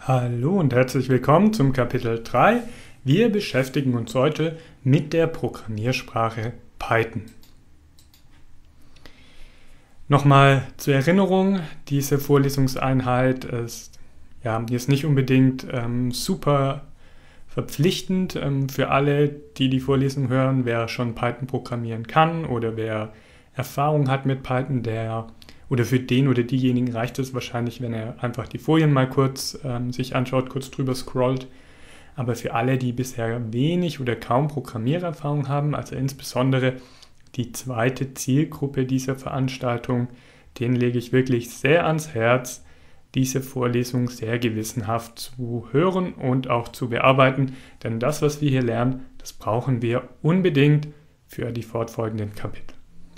Hallo und herzlich willkommen zum Kapitel 3. Wir beschäftigen uns heute mit der Programmiersprache Python. Nochmal zur Erinnerung, diese Vorlesungseinheit ist jetzt nicht unbedingt super verpflichtend für alle, die die Vorlesung hören, wer schon Python programmieren kann oder wer Erfahrung hat mit Python, oder für den oder diejenigen reicht es wahrscheinlich, wenn er einfach die Folien mal kurz sich anschaut, kurz drüber scrollt. Aber für alle, die bisher wenig oder kaum Programmiererfahrung haben, also insbesondere die zweite Zielgruppe dieser Veranstaltung, denen lege ich wirklich sehr ans Herz, diese Vorlesung sehr gewissenhaft zu hören und auch zu bearbeiten. Denn das, was wir hier lernen, das brauchen wir unbedingt für die fortfolgenden Kapitel.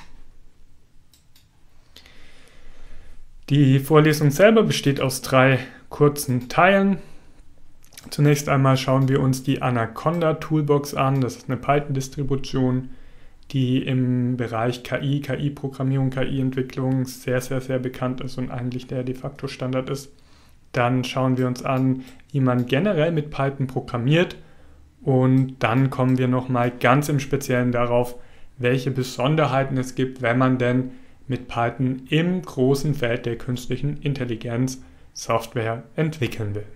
Die Vorlesung selber besteht aus 3 kurzen Teilen. Zunächst einmal schauen wir uns die Anaconda Toolbox an. Das ist eine Python-Distribution, die im Bereich KI, KI-Programmierung, KI-Entwicklung sehr, sehr, sehr bekannt ist und eigentlich der de facto Standard ist. Dann schauen wir uns an, wie man generell mit Python programmiert. Und dann kommen wir nochmal ganz im Speziellen darauf, welche Besonderheiten es gibt, wenn man denn mit Python im großen Feld der künstlichen Intelligenz Software entwickeln will.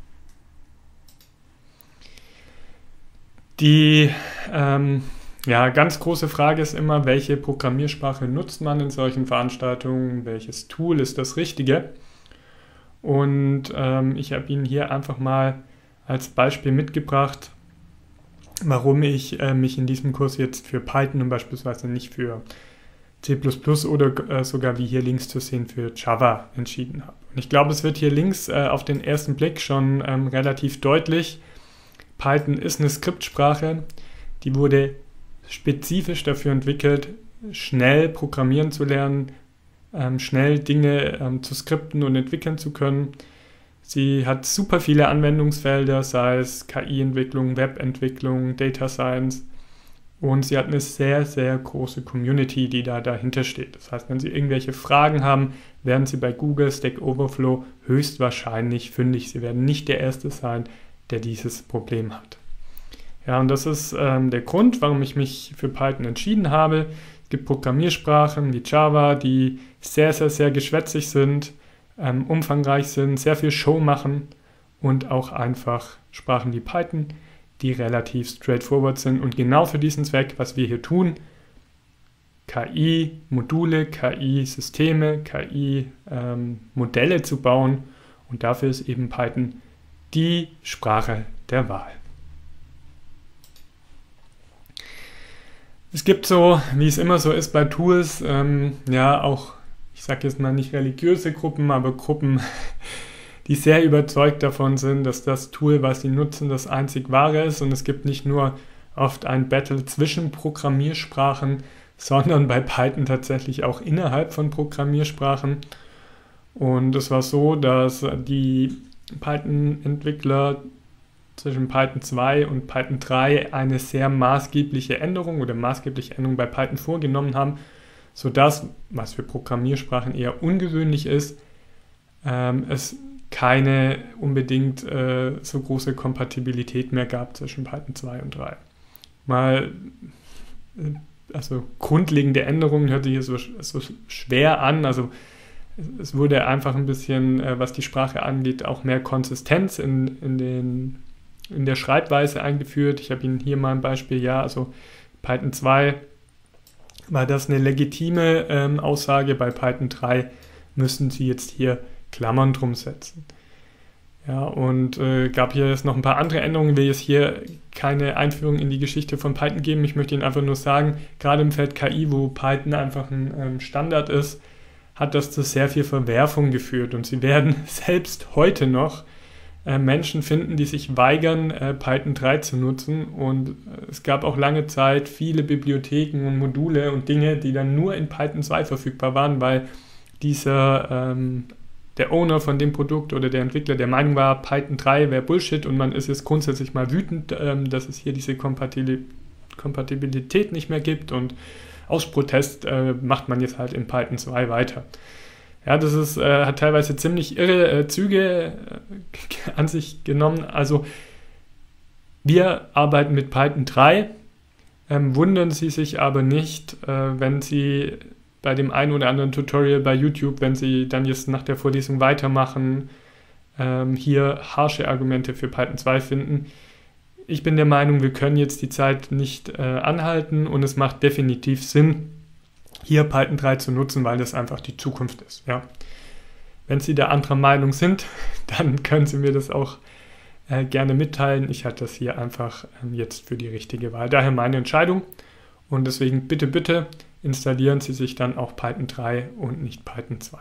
Die ganz große Frage ist immer, welche Programmiersprache nutzt man in solchen Veranstaltungen, welches Tool ist das Richtige? Und ich habe Ihnen hier einfach mal als Beispiel mitgebracht, warum ich mich in diesem Kurs jetzt für Python und beispielsweise nicht für C++ oder sogar wie hier links zu sehen für Java entschieden habe. Und ich glaube, es wird hier links auf den ersten Blick schon relativ deutlich. Python ist eine Skriptsprache, die wurde spezifisch dafür entwickelt, schnell programmieren zu lernen, schnell Dinge zu skripten und entwickeln zu können. Sie hat super viele Anwendungsfelder, sei es KI-Entwicklung, Webentwicklung, Data Science. Und sie hat eine sehr, sehr große Community, die dahinter steht. Das heißt, wenn Sie irgendwelche Fragen haben, werden Sie bei Google, Stack Overflow höchstwahrscheinlich fündig. Sie werden nicht der Erste sein, der dieses Problem hat. Ja, und das ist der Grund, warum ich mich für Python entschieden habe. Es gibt Programmiersprachen wie Java, die sehr, sehr, sehr geschwätzig sind, umfangreich sind, sehr viel Show machen und auch einfach Sprachen wie Python, die relativ straightforward sind und genau für diesen Zweck, was wir hier tun, KI-Module, KI-Systeme, KI-Modelle zu bauen, und dafür ist eben Python die Sprache der Wahl. Es gibt so, wie es immer so ist bei Tools, auch, ich sage jetzt mal nicht religiöse Gruppen, aber Gruppen, die sehr überzeugt davon sind, dass das Tool, was sie nutzen, das einzig wahre ist. Und es gibt nicht nur oft ein Battle zwischen Programmiersprachen, sondern bei Python tatsächlich auch innerhalb von Programmiersprachen. Und es war so, dass die Python-Entwickler zwischen Python 2 und Python 3 eine sehr maßgebliche Änderung bei Python vorgenommen haben, sodass, was für Programmiersprachen eher ungewöhnlich ist, es keine unbedingt so große Kompatibilität mehr gab zwischen Python 2 und 3. Also grundlegende Änderungen hört sich so schwer an, also es wurde einfach ein bisschen, was die Sprache angeht, auch mehr Konsistenz in der Schreibweise eingeführt. Ich habe Ihnen hier mal ein Beispiel, also Python 2 war das eine legitime Aussage, bei Python 3 müssen Sie jetzt hier Klammern drum setzen. Ja, und gab hier jetzt noch ein paar andere Änderungen. Ich will jetzt hier keine Einführung in die Geschichte von Python geben. Ich möchte Ihnen einfach nur sagen, gerade im Feld KI, wo Python einfach ein Standard ist, hat das zu sehr viel Verwerfung geführt. Und Sie werden selbst heute noch Menschen finden, die sich weigern, Python 3 zu nutzen. Und es gab auch lange Zeit viele Bibliotheken und Module und Dinge, die dann nur in Python 2 verfügbar waren, weil der Owner von dem Produkt oder der Entwickler der Meinung war, Python 3 wäre Bullshit, und man ist jetzt grundsätzlich mal wütend, dass es hier diese Kompatibilität nicht mehr gibt, und aus Protest macht man jetzt halt in Python 2 weiter. Ja, das ist, hat teilweise ziemlich irre Züge an sich genommen. Also wir arbeiten mit Python 3. Wundern Sie sich aber nicht, wenn Sie bei dem einen oder anderen Tutorial bei YouTube, wenn Sie dann jetzt nach der Vorlesung weitermachen, hier harsche Argumente für Python 2 finden. Ich bin der Meinung, wir können jetzt die Zeit nicht anhalten und es macht definitiv Sinn, hier Python 3 zu nutzen, weil das einfach die Zukunft ist. Ja. Wenn Sie da anderer Meinung sind, dann können Sie mir das auch gerne mitteilen. Ich halte das hier einfach jetzt für die richtige Wahl. Daher meine Entscheidung und deswegen bitte, bitte installieren Sie sich dann auch Python 3 und nicht Python 2.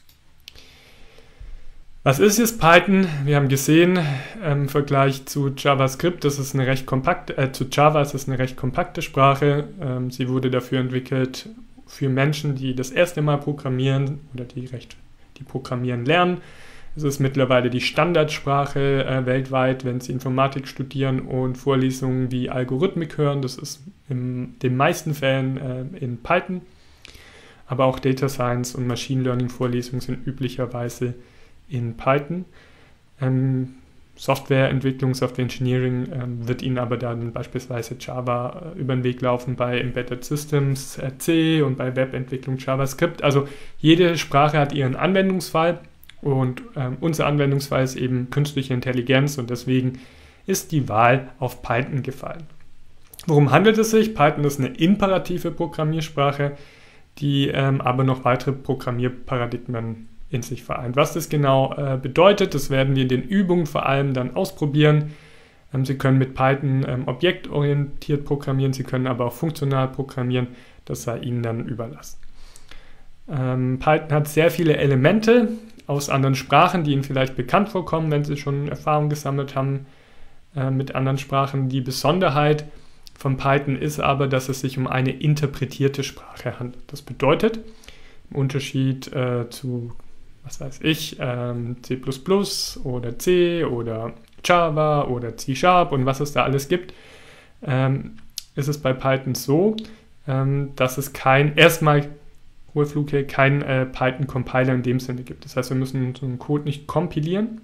Was ist jetzt Python? Wir haben gesehen, im Vergleich zu JavaScript, das ist eine recht kompakte, zu Java ist es eine recht kompakte Sprache. Sie wurde dafür entwickelt für Menschen, die das erste Mal programmieren oder die programmieren lernen. Es ist mittlerweile die Standardsprache weltweit, wenn Sie Informatik studieren und Vorlesungen wie Algorithmik hören. Das ist in den meisten Fällen in Python. Aber auch Data Science und Machine Learning Vorlesungen sind üblicherweise in Python. Softwareentwicklung, Software Engineering wird Ihnen aber dann beispielsweise Java über den Weg laufen, bei Embedded Systems C und bei Webentwicklung JavaScript. Also jede Sprache hat ihren Anwendungsfall und unser Anwendungsfall ist eben künstliche Intelligenz und deswegen ist die Wahl auf Python gefallen. Worum handelt es sich? Python ist eine imperative Programmiersprache, die aber noch weitere Programmierparadigmen in sich vereint. Was das genau bedeutet, das werden wir in den Übungen vor allem dann ausprobieren. Sie können mit Python objektorientiert programmieren, Sie können aber auch funktional programmieren, das sei Ihnen dann überlassen. Python hat sehr viele Elemente aus anderen Sprachen, die Ihnen vielleicht bekannt vorkommen, wenn Sie schon Erfahrung gesammelt haben mit anderen Sprachen. Die Besonderheit von Python ist aber, dass es sich um eine interpretierte Sprache handelt. Das bedeutet, im Unterschied zu was weiß ich, C++ oder C oder Java oder C# und was es da alles gibt, ist es bei Python so, dass es kein Python-Compiler in dem Sinne gibt. Das heißt, wir müssen unseren Code nicht kompilieren,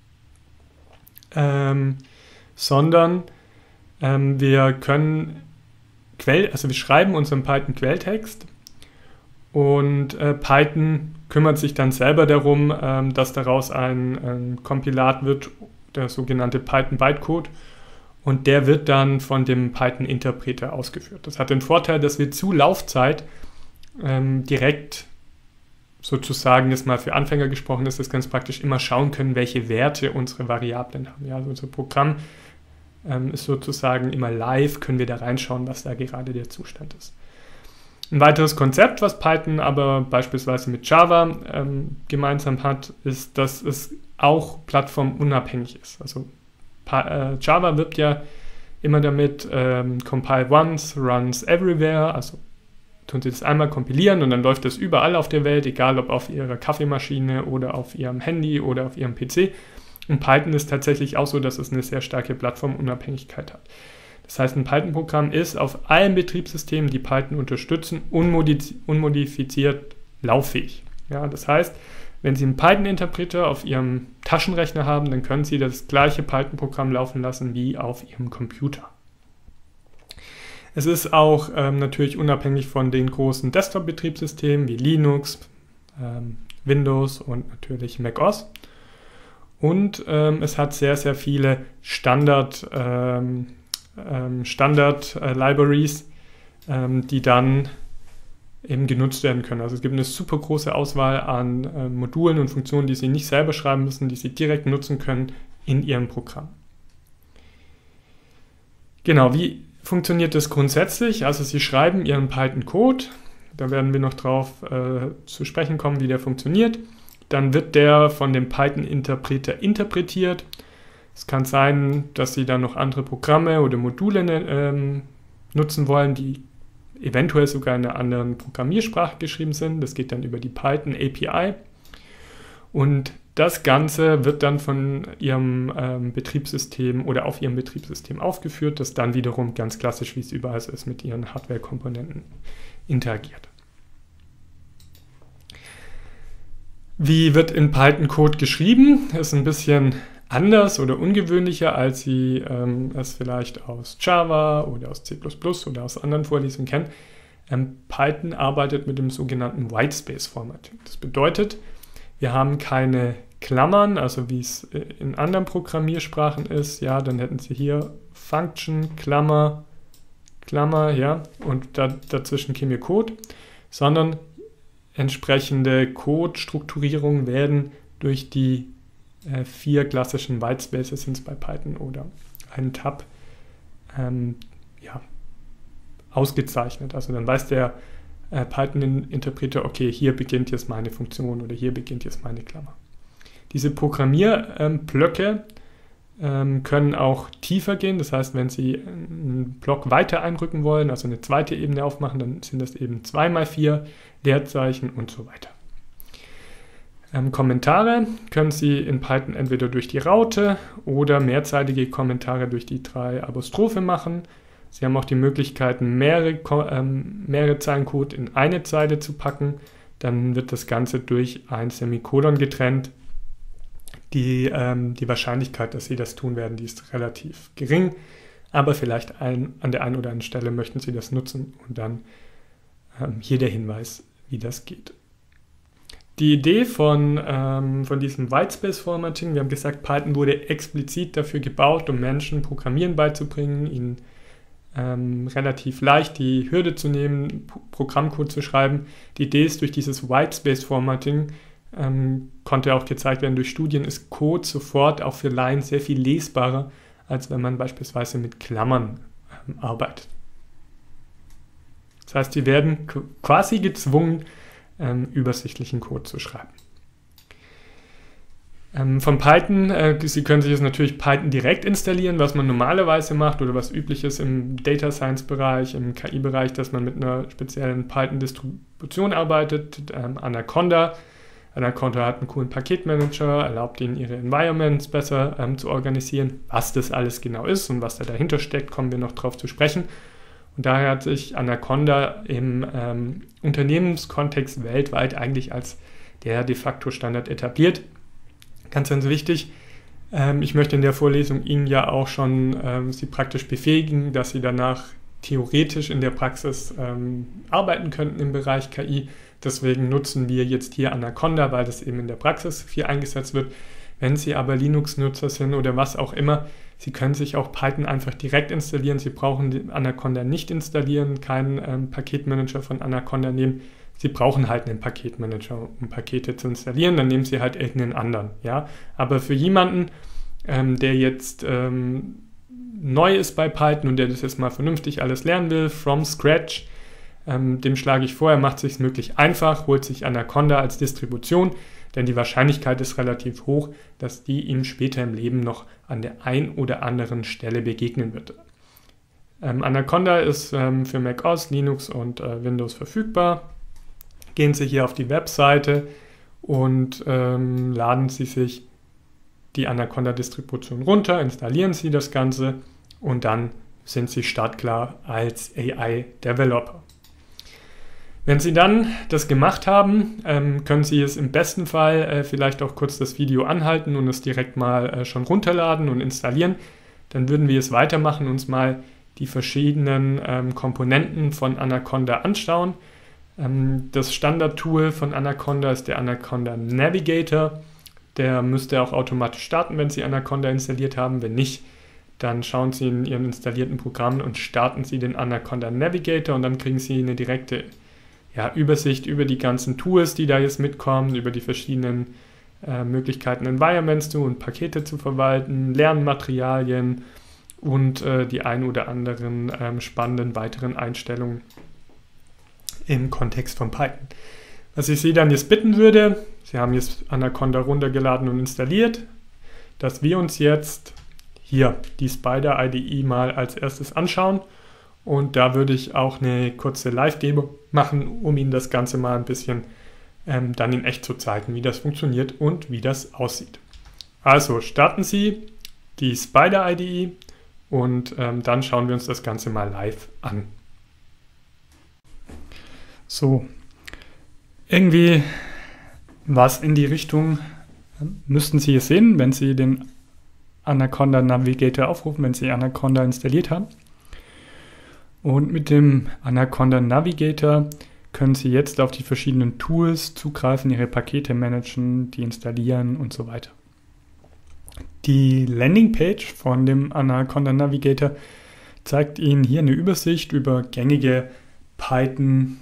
sondern wir können wir schreiben unseren Python-Quelltext und Python kümmert sich dann selber darum, dass daraus ein Kompilat wird, der sogenannte Python-Bytecode, und der wird dann von dem Python-Interpreter ausgeführt. Das hat den Vorteil, dass wir zu Laufzeit direkt sozusagen, jetzt mal für Anfänger gesprochen, ist das ganz praktisch, immer schauen können, welche Werte unsere Variablen haben. Ja, also unser Programm ist sozusagen immer live, können wir da reinschauen, was da gerade der Zustand ist. Ein weiteres Konzept, was Python aber beispielsweise mit Java gemeinsam hat, ist, dass es auch plattformunabhängig ist. Also Java wirbt ja immer damit, compile once, runs everywhere, also tun Sie das einmal kompilieren und dann läuft das überall auf der Welt, egal ob auf Ihrer Kaffeemaschine oder auf Ihrem Handy oder auf Ihrem PC. Und Python ist tatsächlich auch so, dass es eine sehr starke Plattformunabhängigkeit hat. Das heißt, ein Python-Programm ist auf allen Betriebssystemen, die Python unterstützen, unmodifiziert lauffähig. Ja, das heißt, wenn Sie einen Python-Interpreter auf Ihrem Taschenrechner haben, dann können Sie das gleiche Python-Programm laufen lassen wie auf Ihrem Computer. Es ist auch natürlich unabhängig von den großen Desktop-Betriebssystemen wie Linux, Windows und natürlich macOS. Und es hat sehr, sehr viele Standard-Libraries, die dann eben genutzt werden können. Also es gibt eine super große Auswahl an Modulen und Funktionen, die Sie nicht selber schreiben müssen, die Sie direkt nutzen können in Ihrem Programm. Genau, wie funktioniert das grundsätzlich? Also Sie schreiben Ihren Python-Code, da werden wir noch drauf zu sprechen kommen, wie der funktioniert. Dann wird der von dem Python-Interpreter interpretiert. Es kann sein, dass Sie dann noch andere Programme oder Module nutzen wollen, die eventuell sogar in einer anderen Programmiersprache geschrieben sind. Das geht dann über die Python API. Und das Ganze wird dann von Ihrem Betriebssystem oder auf Ihrem Betriebssystem aufgeführt, das dann wiederum ganz klassisch, wie es überall so ist, mit Ihren Hardware-Komponenten interagiert. Wie wird in Python Code geschrieben? Ist ein bisschen anders oder ungewöhnlicher, als Sie es vielleicht aus Java oder aus C++ oder aus anderen Vorlesungen kennen. Python arbeitet mit dem sogenannten Whitespace Formatting. Das bedeutet, wir haben keine Klammern, also wie es in anderen Programmiersprachen ist. Ja, dann hätten Sie hier Function, Klammer, Klammer, ja, und dazwischen käme Code, sondern entsprechende Code-Strukturierungen werden durch die 4 klassischen Whitespaces sind es bei Python oder einen Tab ausgezeichnet. Also dann weiß der Python-Interpreter, okay, hier beginnt jetzt meine Funktion oder hier beginnt jetzt meine Klammer. Diese Programmierblöcke können auch tiefer gehen. Das heißt, wenn Sie einen Block weiter einrücken wollen, also eine zweite Ebene aufmachen, dann sind das eben 2x4 Leerzeichen und so weiter. Kommentare können Sie in Python entweder durch die Raute oder mehrzeilige Kommentare durch die 3 Apostrophe machen. Sie haben auch die Möglichkeit, mehrere Zeilen Code in eine Zeile zu packen. Dann wird das Ganze durch ein Semikolon getrennt. Die Wahrscheinlichkeit, dass Sie das tun werden, die ist relativ gering. Aber vielleicht an der einen oder anderen Stelle möchten Sie das nutzen und dann hier der Hinweis, wie das geht. Die Idee von diesem Whitespace-Formatting, wir haben gesagt, Python wurde explizit dafür gebaut, um Menschen Programmieren beizubringen, ihnen relativ leicht die Hürde zu nehmen, Programmcode zu schreiben. Die Idee ist, durch dieses Whitespace-Formatting konnte auch gezeigt werden durch Studien, ist Code sofort auch für Laien sehr viel lesbarer, als wenn man beispielsweise mit Klammern arbeitet. Das heißt, sie werden quasi gezwungen, übersichtlichen Code zu schreiben. Von Python, Sie können sich jetzt natürlich Python direkt installieren, was man normalerweise macht oder was üblich ist im Data Science Bereich, im KI-Bereich, dass man mit einer speziellen Python-Distribution arbeitet. Anaconda hat einen coolen Paketmanager, erlaubt Ihnen, Ihre Environments besser zu organisieren. Was das alles genau ist und was da dahinter steckt, kommen wir noch drauf zu sprechen. Und daher hat sich Anaconda im Unternehmenskontext weltweit eigentlich als der de facto Standard etabliert. Ganz, ganz wichtig, ich möchte in der Vorlesung Ihnen ja auch schon Sie praktisch befähigen, dass Sie danach theoretisch in der Praxis arbeiten könnten im Bereich KI. Deswegen nutzen wir jetzt hier Anaconda, weil das eben in der Praxis viel eingesetzt wird. Wenn Sie aber Linux-Nutzer sind oder was auch immer, Sie können sich auch Python einfach direkt installieren. Sie brauchen Anaconda nicht installieren, keinen Paketmanager von Anaconda nehmen. Sie brauchen halt einen Paketmanager, um Pakete zu installieren. Dann nehmen Sie halt irgendeinen anderen. Ja? Aber für jemanden, der jetzt neu ist bei Python und der das jetzt mal vernünftig alles lernen will, from scratch, dem schlage ich vor, er macht es sich möglich einfach, holt sich Anaconda als Distribution, denn die Wahrscheinlichkeit ist relativ hoch, dass die ihm später im Leben noch an der ein oder anderen Stelle begegnen wird. Anaconda ist für macOS, Linux und Windows verfügbar. Gehen Sie hier auf die Webseite und laden Sie sich die Anaconda-Distribution runter, installieren Sie das Ganze und dann sind Sie startklar als AI-Developer. Wenn Sie dann das gemacht haben, können Sie es im besten Fall vielleicht auch kurz das Video anhalten und es direkt mal schon runterladen und installieren. Dann würden wir es weitermachen und uns mal die verschiedenen Komponenten von Anaconda anschauen. Das Standard-Tool von Anaconda ist der Anaconda Navigator. Der müsste auch automatisch starten, wenn Sie Anaconda installiert haben. Wenn nicht, dann schauen Sie in Ihren installierten Programmen und starten Sie den Anaconda Navigator und dann kriegen Sie eine direkte Übersicht über die ganzen Tools, die da jetzt mitkommen, über die verschiedenen Möglichkeiten, Environments und Pakete zu verwalten, Lernmaterialien und die ein oder anderen spannenden weiteren Einstellungen im Kontext von Python. Was ich Sie dann jetzt bitten würde, Sie haben jetzt Anaconda runtergeladen und installiert, dass wir uns jetzt hier die Spider IDE mal als erstes anschauen. Und da würde ich auch eine kurze Live-Demo machen, um Ihnen das Ganze mal ein bisschen dann in echt zu zeigen, wie das funktioniert und wie das aussieht. Also starten Sie die Spider IDE und dann schauen wir uns das Ganze mal live an. So, irgendwie Was in die Richtung müssten Sie es sehen, wenn Sie den Anaconda Navigator aufrufen, wenn Sie Anaconda installiert haben. Und mit dem Anaconda Navigator können Sie jetzt auf die verschiedenen Tools zugreifen, Ihre Pakete managen, die installieren und so weiter. Die Landingpage von dem Anaconda Navigator zeigt Ihnen hier eine Übersicht über gängige Python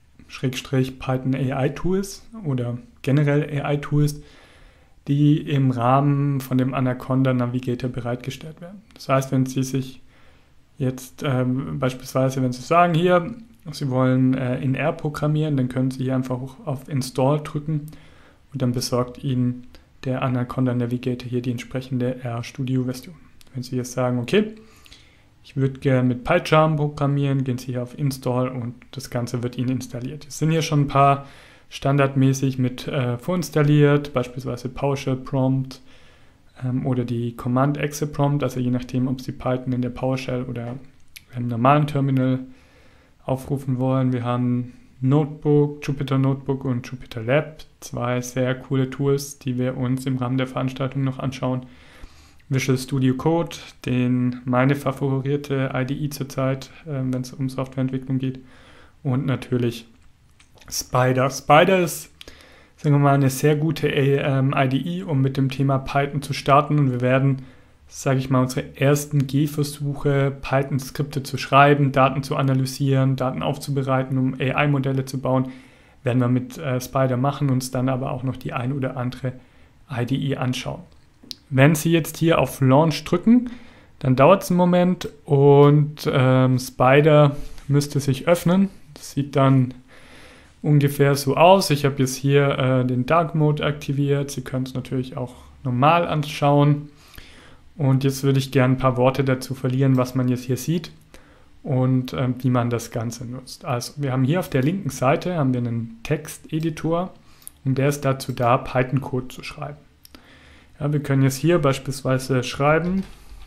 AI Tools oder generell AI Tools, die im Rahmen von dem Anaconda Navigator bereitgestellt werden. Das heißt, wenn Sie sich jetzt beispielsweise, wenn Sie sagen, hier, Sie wollen in R programmieren, dann können Sie hier einfach auf Install drücken und dann besorgt Ihnen der Anaconda Navigator hier die entsprechende RStudio-Version. Wenn Sie jetzt sagen, okay, ich würde gerne mit PyCharm programmieren, gehen Sie hier auf Install und das Ganze wird Ihnen installiert. Es sind hier schon ein paar standardmäßig mit vorinstalliert, beispielsweise PowerShell Prompt oder die Command-Exe Prompt, also je nachdem, ob Sie Python in der PowerShell oder im normalen Terminal aufrufen wollen. Wir haben Notebook, Jupyter Notebook und Jupyter Lab, zwei sehr coole Tools, die wir uns im Rahmen der Veranstaltung noch anschauen. Visual Studio Code, meine favorisierte IDE zurzeit, wenn es um Softwareentwicklung geht. Und natürlich Spyder. Spyder ist, sagen wir mal, eine sehr gute IDE, um mit dem Thema Python zu starten. Und wir werden, sage ich mal, unsere ersten Gehversuche, Python-Skripte zu schreiben, Daten zu analysieren, Daten aufzubereiten, um AI-Modelle zu bauen, werden wir mit Spyder machen, uns dann aber auch noch die ein oder andere IDE anschauen. Wenn Sie jetzt hier auf Launch drücken, dann dauert es einen Moment und Spyder müsste sich öffnen. Das sieht dann ungefähr so aus. Ich habe jetzt hier den Dark Mode aktiviert. Sie können es natürlich auch normal anschauen. Und jetzt würde ich gerne ein paar Worte dazu verlieren, was man jetzt hier sieht und wie man das Ganze nutzt. Also wir haben hier auf der linken Seite haben wir einen Texteditor und der ist dazu da, Python-Code zu schreiben. Ja, wir können jetzt hier beispielsweise schreiben,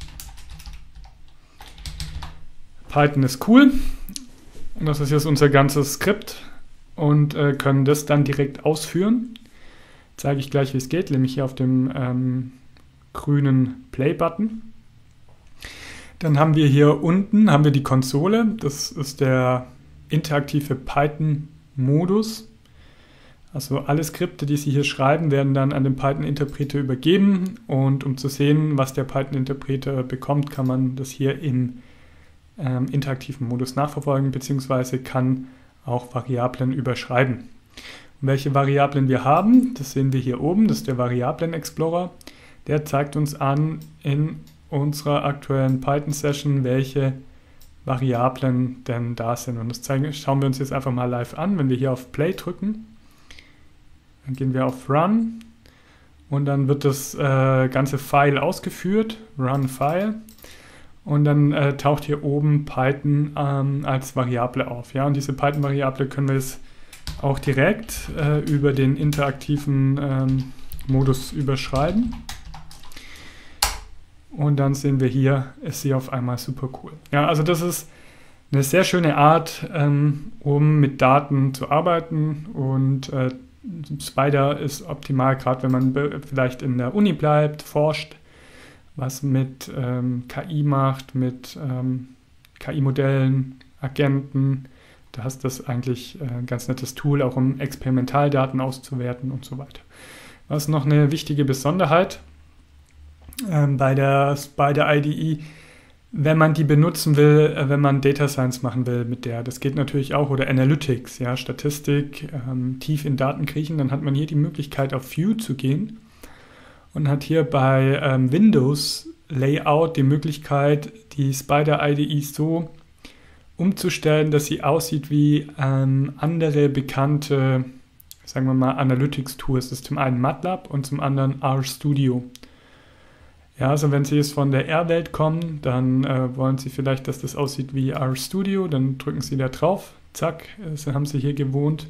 Python ist cool und das ist jetzt unser ganzes Skript und können das dann direkt ausführen. Zeige ich gleich, wie es geht, nämlich hier auf dem grünen Play-Button. Dann haben wir hier unten haben wir die Konsole, das ist der interaktive Python-Modus. Also alle Skripte, die Sie hier schreiben, werden dann an den Python-Interpreter übergeben und um zu sehen, was der Python-Interpreter bekommt, kann man das hier im interaktiven Modus nachverfolgen, beziehungsweise kann auch Variablen überschreiben. Und welche Variablen wir haben, das sehen wir hier oben, das ist der Variablen-Explorer. Der zeigt uns an in unserer aktuellen Python-Session, welche Variablen denn da sind. Und das schauen wir uns jetzt einfach mal live an, wenn wir hier auf Play drücken. Dann gehen wir auf Run und dann wird das ganze File ausgeführt, Run File. Und dann taucht hier oben Python als Variable auf. Ja? Und diese Python-Variable können wir jetzt auch direkt über den interaktiven Modus überschreiben. Und dann sehen wir hier, ist sie auf einmal super cool. Ja, also das ist eine sehr schöne Art, um mit Daten zu arbeiten und Spyder ist optimal, gerade wenn man vielleicht in der Uni bleibt, forscht, was mit KI macht, mit KI-Modellen, Agenten. Da ist das eigentlich ein ganz nettes Tool, auch um Experimentaldaten auszuwerten und so weiter. Was noch eine wichtige Besonderheit bei der IDE, wenn man die benutzen will, wenn man Data Science machen will mit der, das geht natürlich auch, oder Analytics, ja, Statistik, tief in Daten kriechen, dann hat man hier die Möglichkeit auf View zu gehen und hat hier bei Windows Layout die Möglichkeit, die Spyder IDE so umzustellen, dass sie aussieht wie andere bekannte, sagen wir mal, Analytics-Tools. Das ist zum einen MATLAB und zum anderen RStudio. Ja, also wenn Sie jetzt von der R-Welt kommen, dann wollen Sie vielleicht, dass das aussieht wie RStudio, dann drücken Sie da drauf, zack, haben Sie hier gewohnt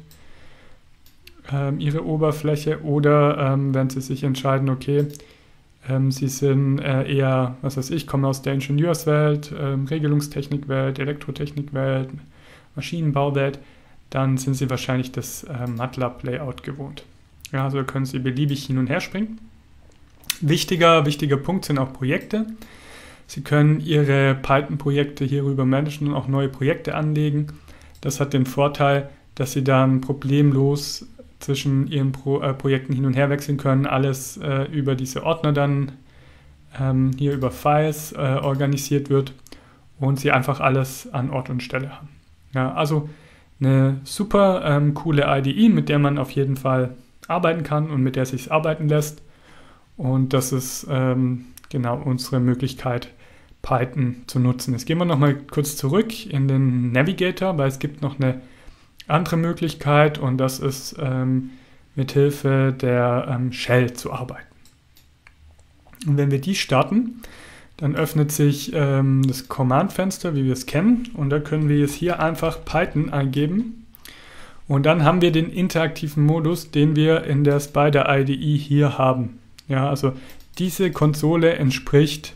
Ihre Oberfläche, oder wenn Sie sich entscheiden, okay, Sie sind eher, was weiß ich, kommen aus der Ingenieurswelt, Regelungstechnikwelt, Elektrotechnikwelt, Maschinenbauwelt, dann sind Sie wahrscheinlich das MATLAB-Layout gewohnt. Ja, also können Sie beliebig hin und her springen. Wichtiger Punkt sind auch Projekte. Sie können Ihre Python-Projekte hierüber managen und auch neue Projekte anlegen. Das hat den Vorteil, dass Sie dann problemlos zwischen Ihren Projekten hin und her wechseln können, alles über diese Ordner dann hier über Files organisiert wird und Sie einfach alles an Ort und Stelle haben. Ja, also eine super coole IDE, mit der man auf jeden Fall arbeiten kann und mit der sich arbeiten lässt. Und das ist genau unsere Möglichkeit, Python zu nutzen. Jetzt gehen wir nochmal kurz zurück in den Navigator, weil es gibt noch eine andere Möglichkeit und das ist mit Hilfe der Shell zu arbeiten. Und wenn wir die starten, dann öffnet sich das Command-Fenster, wie wir es kennen, und da können wir jetzt hier einfach Python eingeben und dann haben wir den interaktiven Modus, den wir in der Spider IDE hier haben. Ja, also diese Konsole entspricht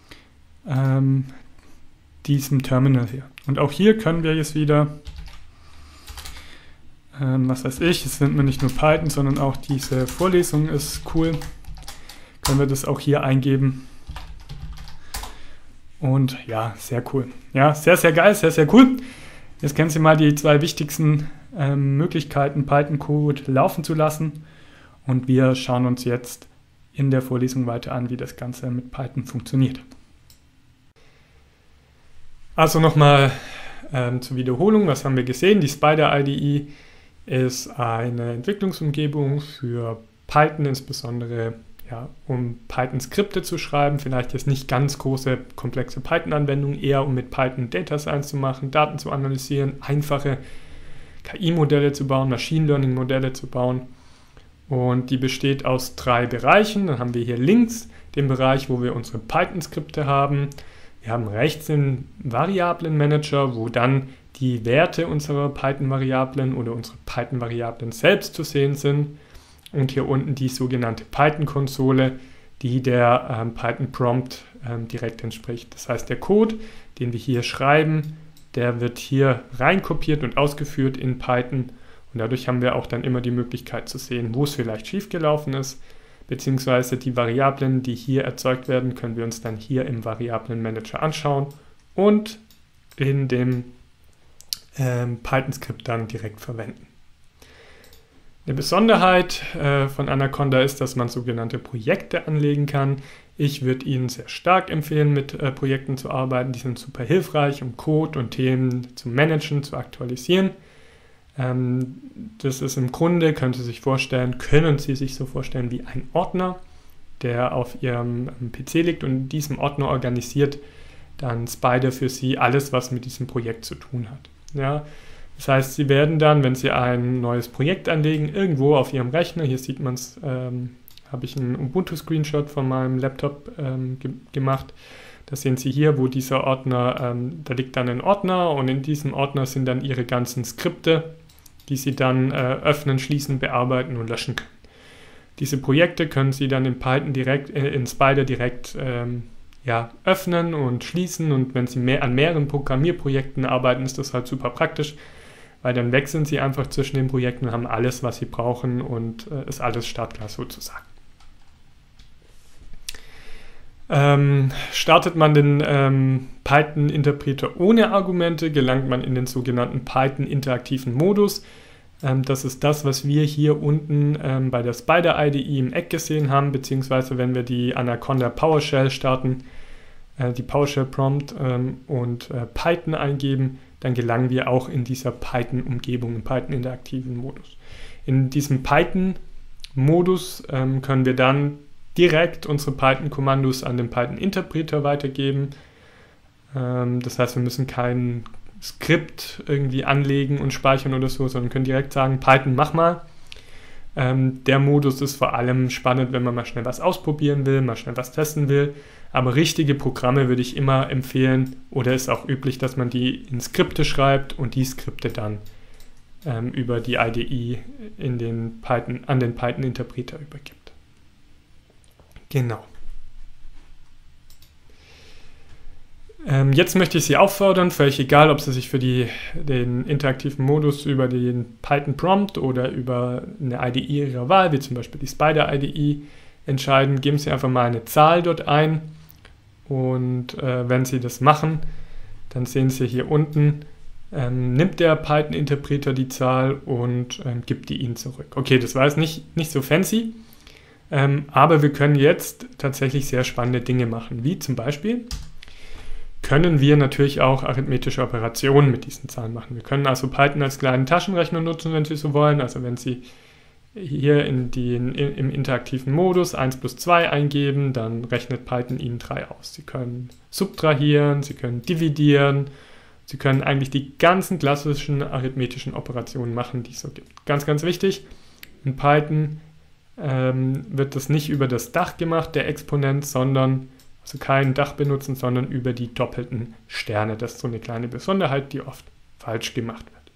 diesem Terminal hier. Und auch hier können wir jetzt wieder, was weiß ich, es sind mir nicht nur Python, sondern auch diese Vorlesung ist cool. Können wir das auch hier eingeben. Und ja, sehr cool. Ja, sehr, sehr geil, sehr, sehr cool. Jetzt kennen Sie mal die zwei wichtigsten Möglichkeiten, Python-Code laufen zu lassen. Und wir schauen uns jetzt in der Vorlesung weiter an, wie das Ganze mit Python funktioniert. Also nochmal zur Wiederholung, was haben wir gesehen? Die Spider IDE ist eine Entwicklungsumgebung für Python, insbesondere ja, um Python-Skripte zu schreiben, vielleicht jetzt nicht ganz große, komplexe Python-Anwendungen, eher um mit Python Data Science zu machen, Daten zu analysieren, einfache KI-Modelle zu bauen, Machine Learning-Modelle zu bauen. Und die besteht aus 3 Bereichen. Dann haben wir hier links den Bereich, wo wir unsere Python-Skripte haben. Wir haben rechts den Variablen-Manager, wo dann die Werte unserer Python-Variablen oder unsere Python-Variablen selbst zu sehen sind. Und hier unten die sogenannte Python-Konsole, die der Python-Prompt direkt entspricht. Das heißt, der Code, den wir hier schreiben, der wird hier reinkopiert und ausgeführt in Python. Und dadurch haben wir auch dann immer die Möglichkeit zu sehen, wo es vielleicht schiefgelaufen ist, beziehungsweise die Variablen, die hier erzeugt werden, können wir uns dann hier im Variablenmanager anschauen und in dem Python-Skript dann direkt verwenden. Eine Besonderheit von Anaconda ist, dass man sogenannte Projekte anlegen kann. Ich würde Ihnen sehr stark empfehlen, mit Projekten zu arbeiten. Die sind super hilfreich, um Code und Themen zu managen, zu aktualisieren. Das ist im Grunde, können Sie sich so vorstellen, wie ein Ordner, der auf Ihrem PC liegt und in diesem Ordner organisiert dann Spider für Sie alles, was mit diesem Projekt zu tun hat. Ja, das heißt, Sie werden dann, wenn Sie ein neues Projekt anlegen, irgendwo auf Ihrem Rechner, hier sieht man es, habe ich einen Ubuntu-Screenshot von meinem Laptop gemacht. Das sehen Sie hier, wo dieser Ordner, da liegt dann ein Ordner und in diesem Ordner sind dann Ihre ganzen Skripte, die Sie dann öffnen, schließen, bearbeiten und löschen können. Diese Projekte können Sie dann in Python direkt, in Spider direkt öffnen und schließen, und wenn Sie an mehreren Programmierprojekten arbeiten, ist das halt super praktisch, weil dann wechseln Sie einfach zwischen den Projekten, haben alles, was Sie brauchen und ist alles startklar sozusagen. Startet man den Python-Interpreter ohne Argumente, gelangt man in den sogenannten Python-interaktiven Modus. Das ist das, was wir hier unten bei der Spider IDE im Eck gesehen haben, beziehungsweise wenn wir die Anaconda PowerShell starten, die PowerShell-Prompt und Python eingeben, dann gelangen wir auch in dieser Python-Umgebung, im Python-interaktiven Modus. In diesem Python-Modus können wir dann direkt unsere Python-Kommandos an den Python-Interpreter weitergeben. Das heißt, wir müssen kein Skript irgendwie anlegen und speichern oder so, sondern können direkt sagen, Python, mach mal. Der Modus ist vor allem spannend, wenn man mal schnell was ausprobieren will, mal schnell was testen will. Aber richtige Programme würde ich immer empfehlen, oder ist auch üblich, dass man die in Skripte schreibt und die Skripte dann über die IDE an den Python-Interpreter übergibt. Genau. Jetzt möchte ich Sie auffordern, völlig egal, ob Sie sich für den interaktiven Modus über den Python Prompt oder über eine IDE Ihrer Wahl, wie zum Beispiel die Spider IDE, entscheiden. Geben Sie einfach mal eine Zahl dort ein und wenn Sie das machen, dann sehen Sie hier unten, nimmt der Python-Interpreter die Zahl und gibt die Ihnen zurück. Okay, das war jetzt nicht so fancy, aber wir können jetzt tatsächlich sehr spannende Dinge machen, wie zum Beispiel können wir natürlich auch arithmetische Operationen mit diesen Zahlen machen. Wir können also Python als kleinen Taschenrechner nutzen, wenn Sie so wollen. Also wenn Sie hier im interaktiven Modus 1 plus 2 eingeben, dann rechnet Python Ihnen 3 aus. Sie können subtrahieren, Sie können dividieren, Sie können eigentlich die ganzen klassischen arithmetischen Operationen machen, die es so gibt. Ganz, ganz wichtig, in Python wird das nicht über das Dach gemacht, der Exponent, sondern also kein Dach benutzen, sondern über die doppelten Sterne. Das ist so eine kleine Besonderheit, die oft falsch gemacht wird.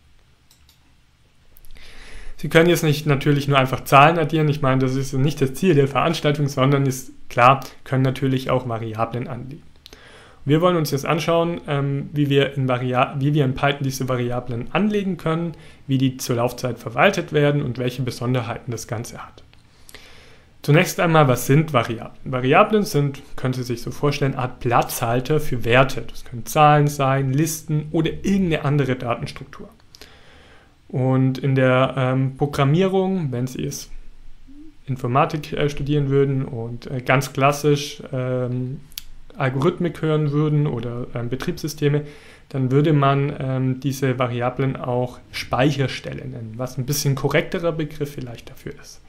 Sie können jetzt natürlich nur einfach Zahlen addieren. Ich meine, das ist nicht das Ziel der Veranstaltung, sondern ist klar, können natürlich auch Variablen anlegen. Wir wollen uns jetzt anschauen, wie wir in Python diese Variablen anlegen können, wie die zur Laufzeit verwaltet werden und welche Besonderheiten das Ganze hat. Zunächst einmal, was sind Variablen? Variablen sind, können Sie sich so vorstellen, eine Art Platzhalter für Werte. Das können Zahlen sein, Listen oder irgendeine andere Datenstruktur. Und in der Programmierung, wenn Sie es Informatik studieren würden und ganz klassisch Algorithmik hören würden oder Betriebssysteme, dann würde man diese Variablen auch Speicherstelle nennen, was ein bisschen korrekterer Begriff vielleicht dafür ist.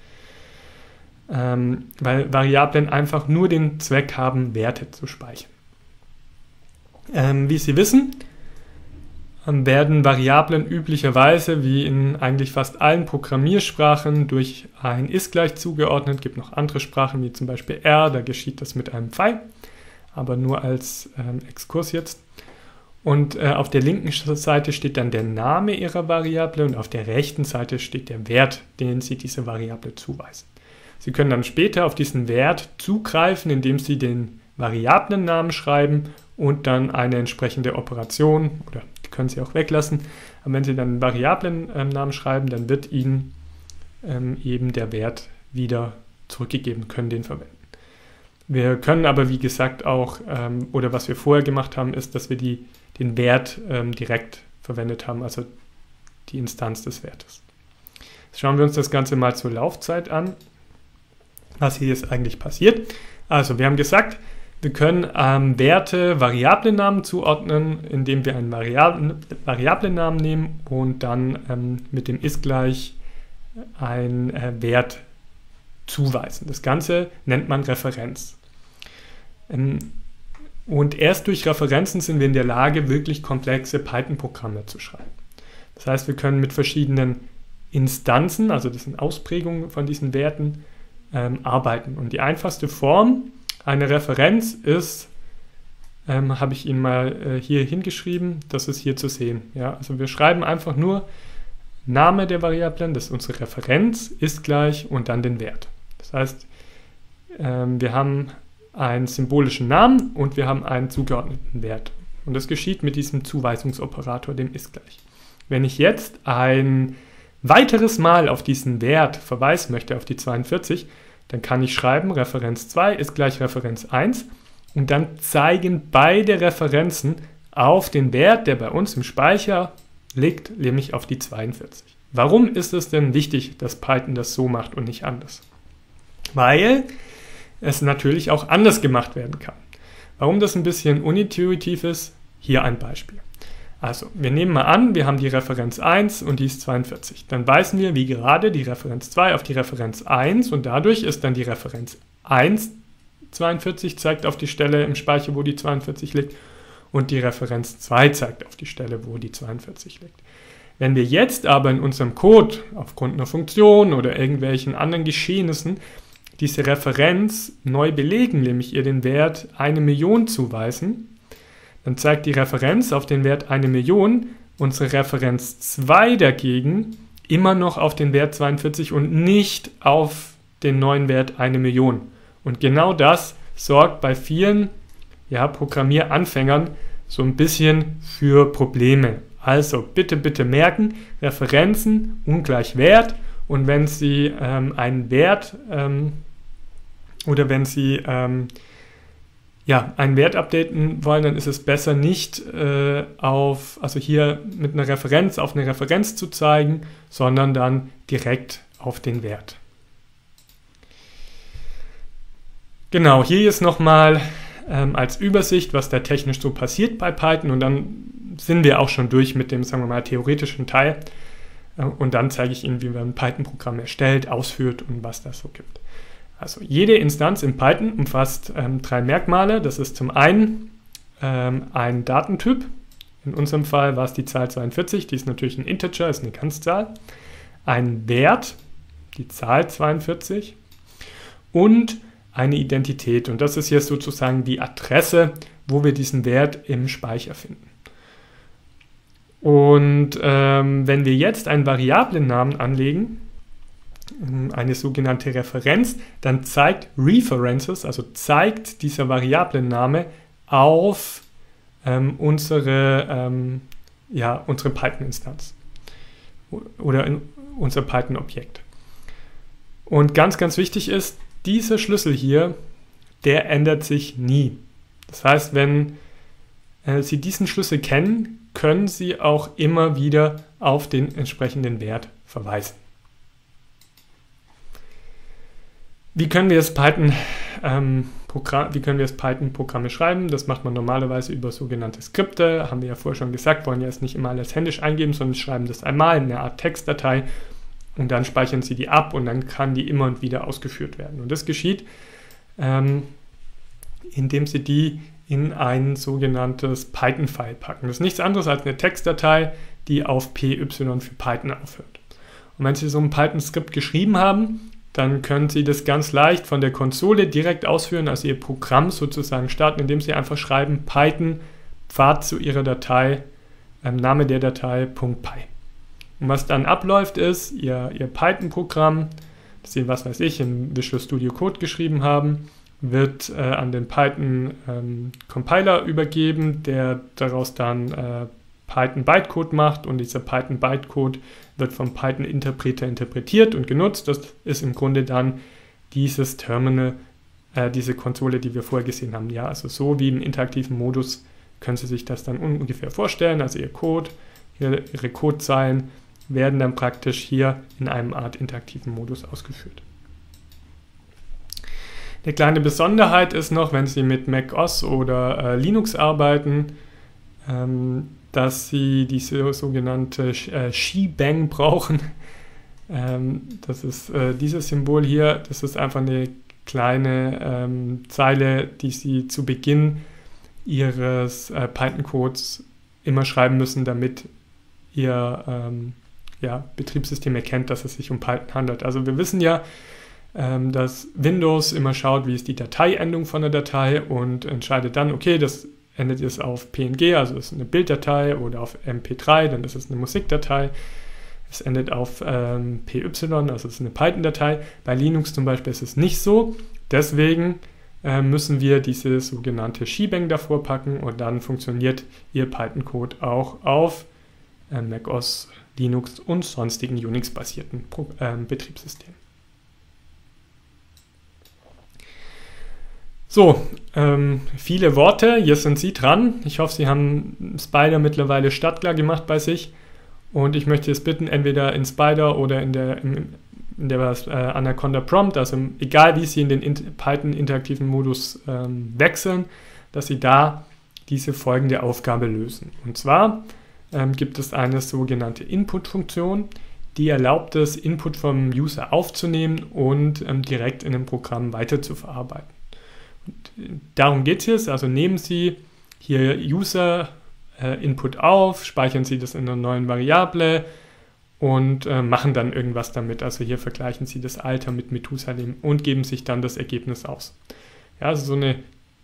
Weil Variablen einfach nur den Zweck haben, Werte zu speichern. Wie Sie wissen, werden Variablen üblicherweise, wie in eigentlich fast allen Programmiersprachen, durch ein ist gleich zugeordnet. Es gibt noch andere Sprachen, wie zum Beispiel R, da geschieht das mit einem Pfeil, aber nur als Exkurs jetzt. Und auf der linken Seite steht dann der Name Ihrer Variable und auf der rechten Seite steht der Wert, den Sie dieser Variable zuweisen. Sie können dann später auf diesen Wert zugreifen, indem Sie den Variablennamen schreiben und dann eine entsprechende Operation, oder die können Sie auch weglassen, aber wenn Sie dann einen Variablennamen schreiben, dann wird Ihnen eben der Wert wieder zurückgegeben, können den verwenden. Wir können aber, wie gesagt, auch, oder was wir vorher gemacht haben, ist, dass wir den Wert direkt verwendet haben, also die Instanz des Wertes. Jetzt schauen wir uns das Ganze mal zur Laufzeit an, was hier jetzt eigentlich passiert. Also wir haben gesagt, wir können Werte Variablennamen zuordnen, indem wir einen Variablennamen nehmen und dann mit dem ist gleich einen Wert zuweisen. Das Ganze nennt man Referenz. Und erst durch Referenzen sind wir in der Lage, wirklich komplexe Python-Programme zu schreiben. Das heißt, wir können mit verschiedenen Instanzen, also das sind Ausprägungen von diesen Werten, arbeiten. Und die einfachste Form einer Referenz ist, habe ich Ihnen mal hier hingeschrieben, das ist hier zu sehen. Ja, also wir schreiben einfach nur Name der Variablen, das ist unsere Referenz, ist gleich und dann den Wert. Das heißt, wir haben einen symbolischen Namen und wir haben einen zugeordneten Wert. Und das geschieht mit diesem Zuweisungsoperator, dem ist gleich. Wenn ich jetzt ein weiteres Mal auf diesen Wert verweisen möchte, auf die 42, dann kann ich schreiben, Referenz 2 ist gleich Referenz 1 und dann zeigen beide Referenzen auf den Wert, der bei uns im Speicher liegt, nämlich auf die 42. Warum ist es denn wichtig, dass Python das so macht und nicht anders? Weil es natürlich auch anders gemacht werden kann. Warum das ein bisschen unintuitiv ist, hier ein Beispiel. Also, wir nehmen mal an, wir haben die Referenz 1 und die ist 42. Dann weisen wir, wie gerade, die Referenz 2 auf die Referenz 1 und dadurch ist dann die Referenz 1 42, zeigt auf die Stelle im Speicher, wo die 42 liegt und die Referenz 2 zeigt auf die Stelle, wo die 42 liegt. Wenn wir jetzt aber in unserem Code aufgrund einer Funktion oder irgendwelchen anderen Geschehnissen diese Referenz neu belegen, nämlich ihr den Wert 1 Million zuweisen, dann zeigt die Referenz auf den Wert 1 Million, unsere Referenz 2 dagegen immer noch auf den Wert 42 und nicht auf den neuen Wert 1 Million. Und genau das sorgt bei vielen Programmieranfängern so ein bisschen für Probleme. Also bitte, bitte merken, Referenzen ungleich Wert, und wenn Sie einen Wert oder wenn Sie einen Wert updaten wollen, dann ist es besser nicht also hier mit einer Referenz auf eine Referenz zu zeigen, sondern dann direkt auf den Wert. Genau, hier ist nochmal als Übersicht, was da technisch so passiert bei Python, und dann sind wir auch schon durch mit dem, sagen wir mal, theoretischen Teil, und dann zeige ich Ihnen, wie man ein Python-Programm erstellt, ausführt und was das so gibt. Also jede Instanz in Python umfasst 3 Merkmale. Das ist zum einen ein Datentyp. In unserem Fall war es die Zahl 42, die ist natürlich ein Integer, ist eine Ganzzahl. Ein Wert, die Zahl 42, und eine Identität. Und das ist jetzt sozusagen die Adresse, wo wir diesen Wert im Speicher finden. Und wenn wir jetzt einen Variablennamen anlegen, eine sogenannte Referenz, dann zeigt References, also zeigt dieser Variablenname auf unsere Python-Instanz oder in unser Python-Objekt. Und ganz, ganz wichtig ist, dieser Schlüssel hier, der ändert sich nie. Das heißt, wenn Sie diesen Schlüssel kennen, können Sie auch immer wieder auf den entsprechenden Wert verweisen. Wie können wir jetzt Python-Programme schreiben? Das macht man normalerweise über sogenannte Skripte. Haben wir ja vorher schon gesagt, wollen ja jetzt nicht immer alles händisch eingeben, sondern schreiben das einmal in eine Art Textdatei und dann speichern Sie die ab und dann kann die immer und wieder ausgeführt werden. Und das geschieht, indem Sie die in ein sogenanntes Python-File packen. Das ist nichts anderes als eine Textdatei, die auf PY für Python aufhört. Und wenn Sie so ein Python-Skript geschrieben haben, dann können Sie das ganz leicht von der Konsole direkt ausführen, also Ihr Programm sozusagen starten, indem Sie einfach schreiben Python Pfad zu Ihrer Datei, Name der Datei .py. Und was dann abläuft ist, Ihr Python-Programm, das Sie, was weiß ich, in Visual Studio Code geschrieben haben, wird an den Python-Compiler übergeben, der daraus dann Python-Bytecode macht, und dieser Python-Bytecode wird vom Python-Interpreter interpretiert und genutzt. Das ist im Grunde dann dieses Terminal, diese Konsole, die wir vorher gesehen haben. Ja, also so wie im interaktiven Modus können Sie sich das dann ungefähr vorstellen. Also Ihr Code, Ihre Codezeilen werden dann praktisch hier in einem Art interaktiven Modus ausgeführt. Eine kleine Besonderheit ist noch, wenn Sie mit Mac OS oder Linux arbeiten, dass Sie diese sogenannte Shebang brauchen. Das ist dieses Symbol hier, das ist einfach eine kleine Zeile, die Sie zu Beginn Ihres Python-Codes immer schreiben müssen, damit Ihr Betriebssystem erkennt, dass es sich um Python handelt. Also wir wissen ja, dass Windows immer schaut, wie ist die Dateiendung von der Datei und entscheidet dann, okay, das endet jetzt auf PNG, also ist eine Bilddatei, oder auf MP3, dann ist es eine Musikdatei. Es endet auf PY, also ist eine Python-Datei. Bei Linux zum Beispiel ist es nicht so. Deswegen müssen wir diese sogenannte Shebang davor packen, und dann funktioniert Ihr Python-Code auch auf Mac OS, Linux und sonstigen Unix-basierten Betriebssystemen. So, viele Worte, jetzt sind Sie dran. Ich hoffe, Sie haben Spyder mittlerweile startklar gemacht bei sich, und ich möchte jetzt bitten, entweder in Spyder oder in der Anaconda Prompt, also egal wie Sie in den Python interaktiven Modus wechseln, dass Sie da diese folgende Aufgabe lösen. Und zwar gibt es eine sogenannte Input-Funktion, die erlaubt es, Input vom User aufzunehmen und direkt in dem Programm weiter zu verarbeiten. Darum geht es jetzt, also nehmen Sie hier User Input auf, speichern Sie das in einer neuen Variable und machen dann irgendwas damit. Also hier vergleichen Sie das Alter mit Methusalem und geben sich dann das Ergebnis aus. Ja, also so eine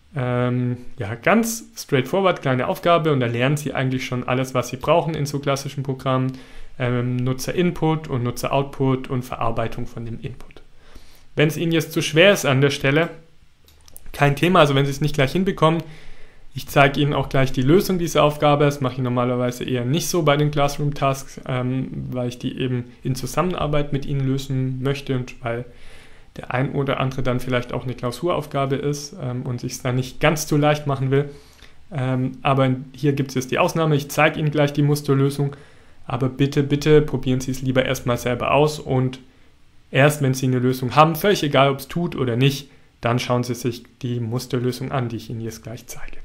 ganz straightforward kleine Aufgabe, und da lernen Sie eigentlich schon alles, was Sie brauchen in so klassischen Programmen. Nutzer-Input und Nutzer-Output und Verarbeitung von dem Input. Wenn es Ihnen jetzt zu schwer ist an der Stelle, kein Thema, also wenn Sie es nicht gleich hinbekommen, Ich zeige Ihnen auch gleich die Lösung dieser Aufgabe. Das mache ich normalerweise eher nicht so bei den Classroom Tasks, weil ich die eben in Zusammenarbeit mit Ihnen lösen möchte und weil der ein oder andere dann vielleicht auch eine Klausuraufgabe ist und sich es dann nicht ganz zu leicht machen will. Aber hier gibt es jetzt die Ausnahme. Ich zeige Ihnen gleich die Musterlösung, aber bitte, bitte probieren Sie es lieber erstmal selber aus und erst wenn Sie eine Lösung haben, völlig egal, ob es tut oder nicht, dann schauen Sie sich die Musterlösung an, die ich Ihnen jetzt gleich zeige.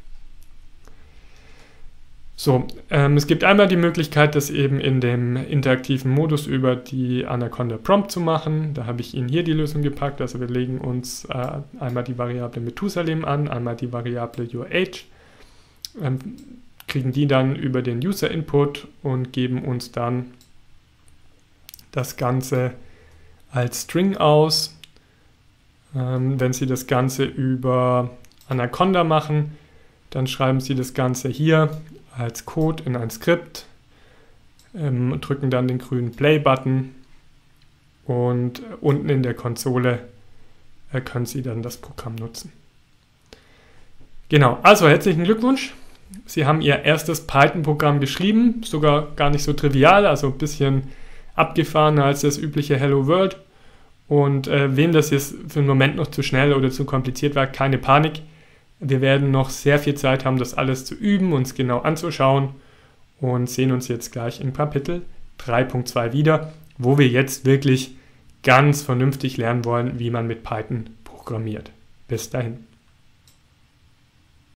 So, es gibt einmal die Möglichkeit, das eben in dem interaktiven Modus über die Anaconda Prompt zu machen. Da habe ich Ihnen hier die Lösung gepackt. Also wir legen uns einmal die Variable Methusalem an, einmal die Variable YourAge, kriegen die dann über den User Input und geben uns dann das Ganze als String aus. Wenn Sie das Ganze über Anaconda machen, dann schreiben Sie das Ganze hier als Code in ein Skript, drücken dann den grünen Play-Button und unten in der Konsole können Sie dann das Programm nutzen. Genau, also herzlichen Glückwunsch. Sie haben Ihr erstes Python-Programm geschrieben, sogar gar nicht so trivial, also ein bisschen abgefahrener als das übliche Hello World. Und wem das jetzt für einen Moment noch zu schnell oder zu kompliziert war, keine Panik. Wir werden noch sehr viel Zeit haben, das alles zu üben, uns genau anzuschauen und sehen uns jetzt gleich in Kapitel 3.2 wieder, wo wir jetzt wirklich ganz vernünftig lernen wollen, wie man mit Python programmiert. Bis dahin.